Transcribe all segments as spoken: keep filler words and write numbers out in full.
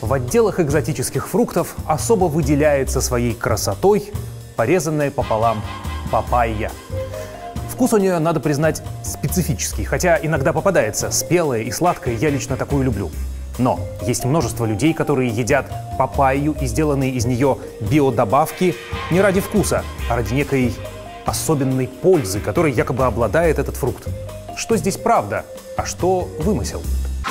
В отделах экзотических фруктов особо выделяется своей красотой порезанная пополам папайя. Вкус у нее, надо признать, специфический, хотя иногда попадается спелое и сладкое, я лично такую люблю. Но есть множество людей, которые едят папайю и сделанные из нее биодобавки не ради вкуса, а ради некой особенной пользы, которой якобы обладает этот фрукт. Что здесь правда, а что вымысел?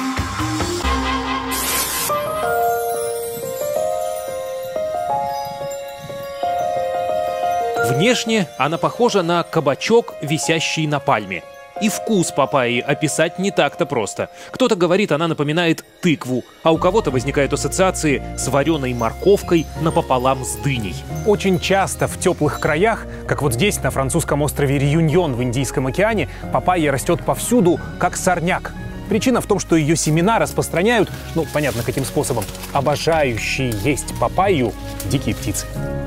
Внешне она похожа на кабачок, висящий на пальме. И вкус папайи описать не так-то просто. Кто-то говорит, она напоминает тыкву, а у кого-то возникают ассоциации с вареной морковкой напополам с дыней. Очень часто в теплых краях, как вот здесь, на французском острове Реюньон в Индийском океане, папайя растет повсюду, как сорняк. Причина в том, что ее семена распространяют, ну, понятно, каким способом, обожающие есть папайю дикие птицы.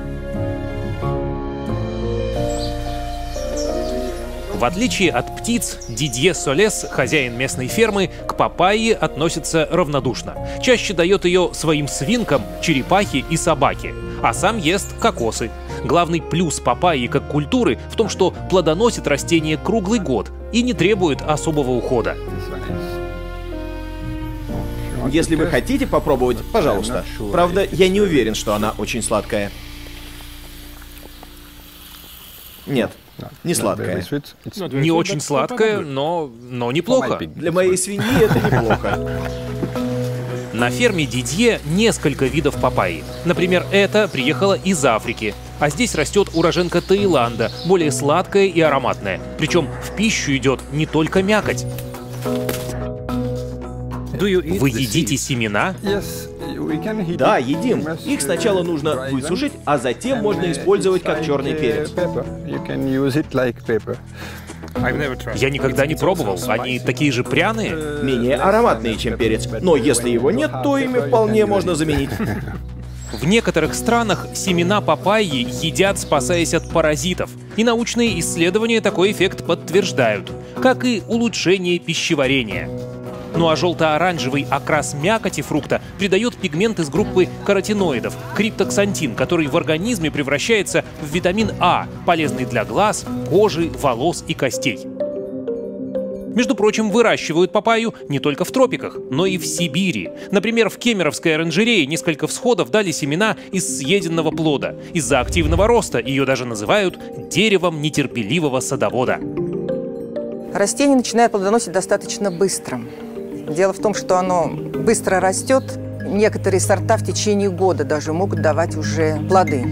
В отличие от птиц, Дидье Солес, хозяин местной фермы, к папайе относится равнодушно. Чаще дает ее своим свинкам, черепахе и собаке, а сам ест кокосы. Главный плюс папайи как культуры в том, что плодоносит растение круглый год и не требует особого ухода. Если вы хотите попробовать, пожалуйста. Правда, я не уверен, что она очень сладкая. Нет. Не сладкая. Не очень сладкая, но, но неплохо. Для моей свиньи это неплохо. На ферме Дидье несколько видов папайи. Например, эта приехала из Африки. А здесь растет уроженка Таиланда, более сладкая и ароматная. Причем в пищу идет не только мякоть. Вы едите семена? Да, едим. Их сначала нужно высушить, а затем можно использовать как черный перец. Я никогда не пробовал. Они такие же пряные? Менее ароматные, чем перец. Но если его нет, то ими вполне можно заменить. В некоторых странах семена папайи едят, спасаясь от паразитов. И научные исследования такой эффект подтверждают, как и улучшение пищеварения. Ну а желто-оранжевый окрас мякоти фрукта придает пигмент из группы каротиноидов – криптоксантин, который в организме превращается в витамин А, полезный для глаз, кожи, волос и костей. Между прочим, выращивают папайю не только в тропиках, но и в Сибири. Например, в Кемеровской оранжерее несколько всходов дали семена из съеденного плода. Из-за активного роста ее даже называют деревом нетерпеливого садовода. Растение начинает плодоносить достаточно быстро. Дело в том, что оно быстро растет. Некоторые сорта в течение года даже могут давать уже плоды.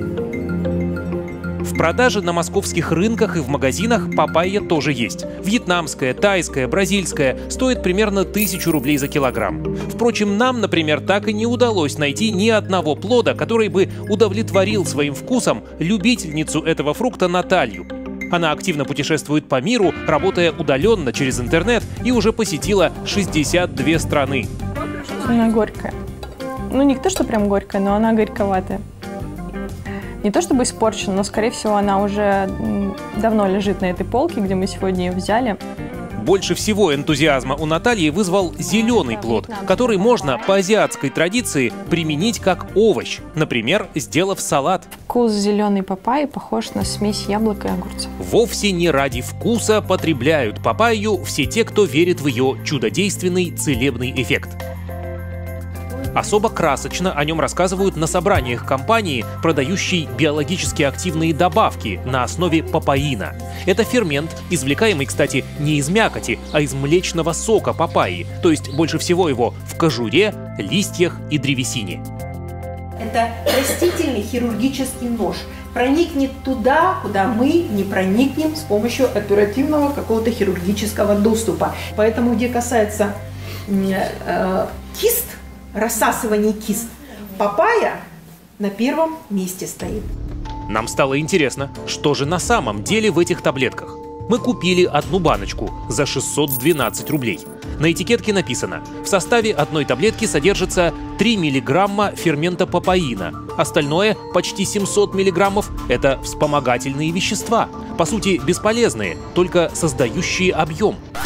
В продаже на московских рынках и в магазинах папайя тоже есть. Вьетнамская, тайская, бразильская стоит примерно тысячу рублей за килограмм. Впрочем, нам, например, так и не удалось найти ни одного плода, который бы удовлетворил своим вкусом любительницу этого фрукта Наталью. Она активно путешествует по миру, работая удаленно через интернет, и уже посетила шестьдесят две страны. Она горькая. Ну, не то, что прям горькая, но она горьковатая. Не то чтобы испорчена, но, скорее всего, она уже давно лежит на этой полке, где мы сегодня ее взяли. Больше всего энтузиазма у Натальи вызвал зеленый плод, который можно по азиатской традиции применить как овощ, например, сделав салат. Вкус зеленой папайи похож на смесь яблока и огурца. Вовсе не ради вкуса потребляют папайю все те, кто верит в ее чудодейственный целебный эффект. Особо красочно о нем рассказывают на собраниях компании, продающей биологически активные добавки на основе папаина. Это фермент, извлекаемый, кстати, не из мякоти, а из млечного сока папайи, то есть больше всего его в кожуре, листьях и древесине. Это растительный хирургический нож. Проникнет туда, куда мы не проникнем с помощью оперативного какого-то хирургического доступа. Поэтому, где касается э, кист, рассасывание кист, папайя на первом месте стоит. Нам стало интересно, что же на самом деле в этих таблетках. Мы купили одну баночку за шестьсот двенадцать рублей. На этикетке написано: в составе одной таблетки содержится три миллиграмма фермента папаина. Остальное, почти семьсот миллиграммов, это вспомогательные вещества. По сути, бесполезные, только создающие объем.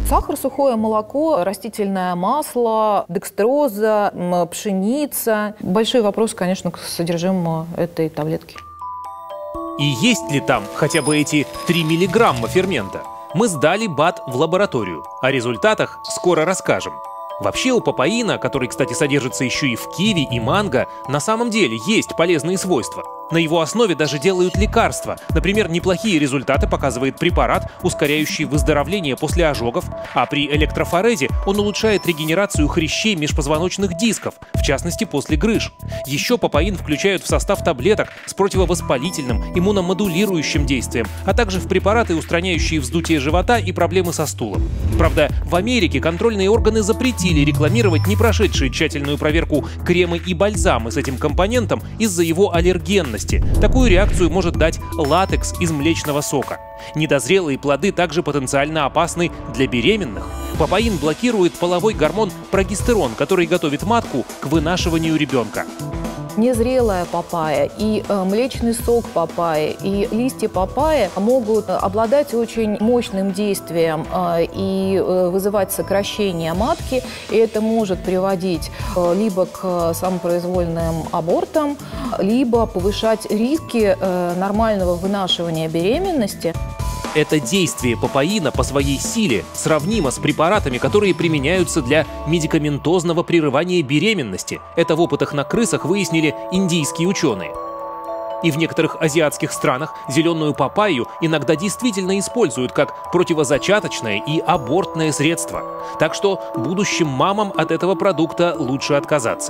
Сахар, сухое молоко, растительное масло, декстроза, пшеница. Большой вопрос, конечно, к содержимому этой таблетки. И есть ли там хотя бы эти три миллиграмма фермента? Мы сдали БАД в лабораторию. О результатах скоро расскажем. Вообще у папаина, который, кстати, содержится еще и в киви и манго, на самом деле есть полезные свойства. На его основе даже делают лекарства. Например, неплохие результаты показывает препарат, ускоряющий выздоровление после ожогов, а при электрофорезе он улучшает регенерацию хрящей межпозвоночных дисков, в частности после грыж. Еще папаин включают в состав таблеток с противовоспалительным, иммуномодулирующим действием, а также в препараты, устраняющие вздутие живота и проблемы со стулом. Правда, в Америке контрольные органы запретили рекламировать не прошедшие тщательную проверку кремы и бальзамы с этим компонентом из-за его аллергенности. Такую реакцию может дать латекс из млечного сока. Недозрелые плоды также потенциально опасны для беременных. Папаин блокирует половой гормон прогестерон, который готовит матку к вынашиванию ребенка. Незрелая папайя и э, млечный сок папайи и листья папайи могут обладать очень мощным действием э, и э, вызывать сокращение матки. И это может приводить э, либо к самопроизвольным абортам, либо повышать риски э, нормального вынашивания беременности. Это действие папаина по своей силе сравнимо с препаратами, которые применяются для медикаментозного прерывания беременности. Это в опытах на крысах выяснили индийские ученые. И в некоторых азиатских странах зеленую папайю иногда действительно используют как противозачаточное и абортное средство. Так что будущим мамам от этого продукта лучше отказаться.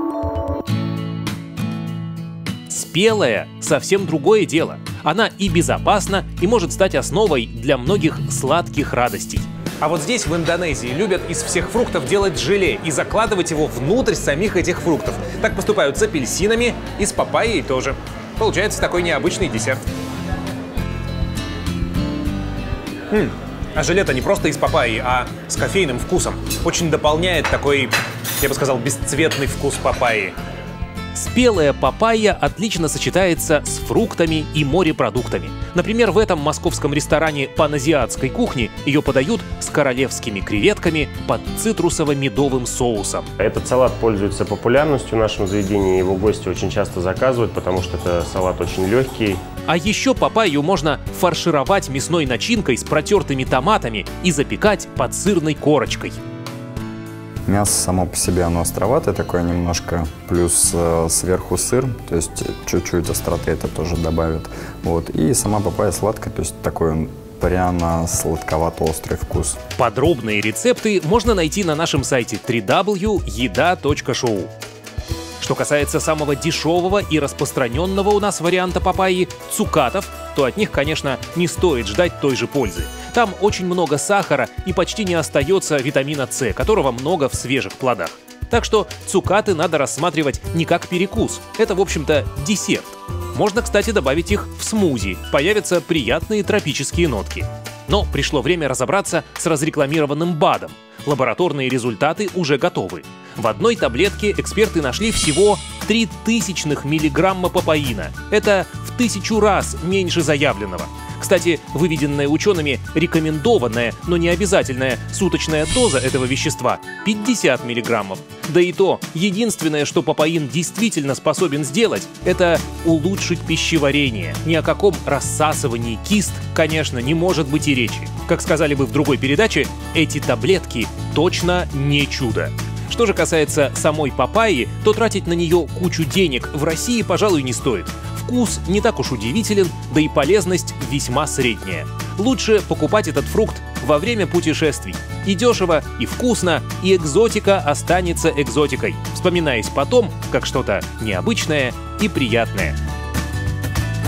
Спелая – совсем другое дело. Она и безопасна, и может стать основой для многих сладких радостей. А вот здесь, в Индонезии, любят из всех фруктов делать желе и закладывать его внутрь самих этих фруктов. Так поступают с апельсинами и с папайей тоже. Получается такой необычный десерт. М-м. А желе-то не просто из папайи, а с кофейным вкусом. Очень дополняет такой, я бы сказал, бесцветный вкус папайи. Спелая папайя отлично сочетается с фруктами и морепродуктами. Например, в этом московском ресторане паназиатской кухни ее подают с королевскими креветками под цитрусово-медовым соусом. Этот салат пользуется популярностью в нашем заведении. Его гости очень часто заказывают, потому что это салат очень легкий. А еще папайю можно фаршировать мясной начинкой с протертыми томатами и запекать под сырной корочкой. Мясо само по себе, оно островатое такое немножко, плюс э, сверху сыр, то есть чуть-чуть остроты это тоже добавит. Вот. И сама папайя сладкая, то есть такой пряно-сладковато-острый вкус. Подробные рецепты можно найти на нашем сайте дабл ю дабл ю дабл ю точка еда точка шоу. Что касается самого дешевого и распространенного у нас варианта папайи – цукатов, то от них, конечно, не стоит ждать той же пользы. Там очень много сахара и почти не остается витамина С, которого много в свежих плодах. Так что цукаты надо рассматривать не как перекус. Это, в общем-то, десерт. Можно, кстати, добавить их в смузи. Появятся приятные тропические нотки. Но пришло время разобраться с разрекламированным БАДом. Лабораторные результаты уже готовы. В одной таблетке эксперты нашли всего три тысячных миллиграмма папаина. Это в тысячу раз меньше заявленного. Кстати, выведенная учеными рекомендованная, но не обязательная суточная доза этого вещества – пятьдесят миллиграммов. Да и то, единственное, что папаин действительно способен сделать – это улучшить пищеварение. Ни о каком рассасывании кист, конечно, не может быть и речи. Как сказали бы в другой передаче, эти таблетки точно не чудо. Что же касается самой папайи, то тратить на нее кучу денег в России, пожалуй, не стоит. Вкус не так уж удивителен, да и полезность весьма средняя. Лучше покупать этот фрукт во время путешествий. И дешево, и вкусно, и экзотика останется экзотикой, вспоминаясь потом как что-то необычное и приятное.